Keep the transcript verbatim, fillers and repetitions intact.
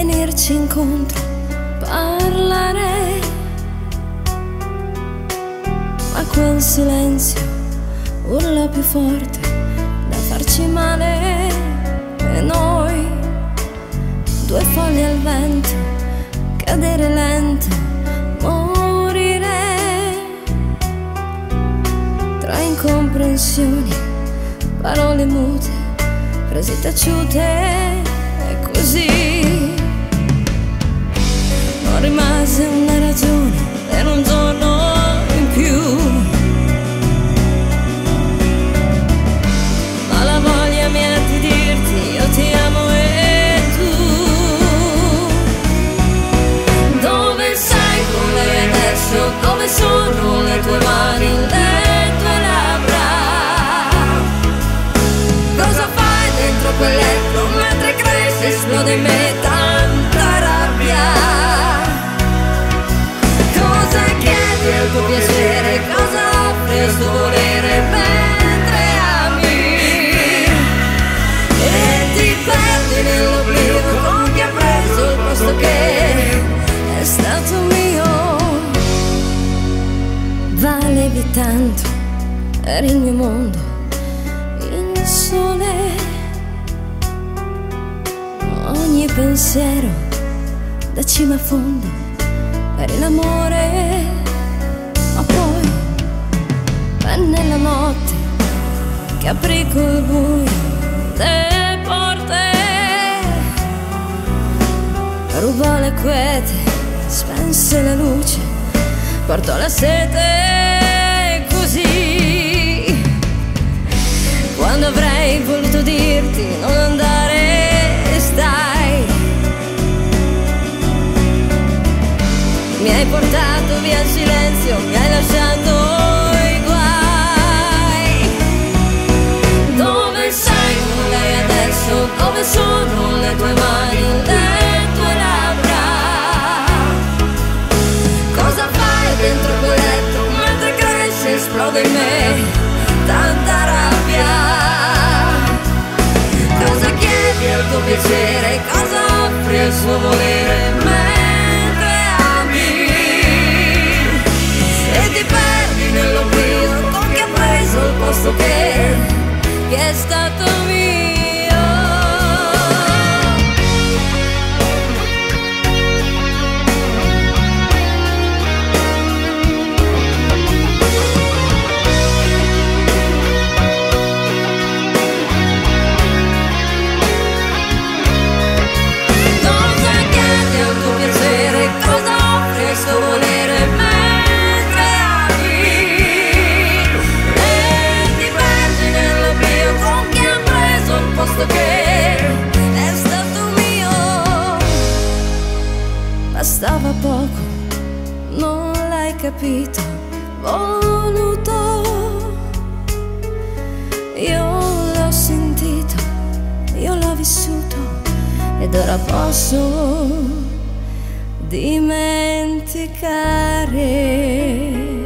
venirci incontro, parlare, ma quel silenzio urla più forte da farci male. E noi, due foglie al vento, cadere lento, morire tra incomprensioni, parole mute, frasi taciute. E così non rimase una ragione per un giorno in più, ma la voglia mia di dirti io ti amo. E tu dove sei con lei adesso? Dove sono le tue mani, le tue labbra? Cosa fai dentro quel letto mentre cresce, esplode in me tanta rabbia? Cosa chiedi al tuo piacere? Cosa offri al tuo volere mentre ami? E ti perdi nell'oblio con chi ha preso il posto che è stato mio. Valevi tanto, eri il mio mondo, il sole, ogni pensiero da cima a fondo, eri l'amore. Ma poi è nella notte che aprì col buio le porte, rubò le quiete, spense la luce, portò la sete. Così quando avrei voluto dirti non andare, stai, mi hai portato via il silenzio, mi hai lasciato i guai. Dove sei con lei adesso? Dove sono le tue mani, le tue labbra? Cosa fai dentro quel letto mentre cresce, esplode in me tanta rabbia? Cosa chiedi al tuo piacere? Cosa offri al suo volere mentre ami? E ti perdi nell'oblio con chi ha preso il posto che, che è stato mio. Che è stato mio. Bastava poco, non l'hai capito, voluto. Io l'ho sentito, io l'ho vissuto, ed ora posso dimenticare.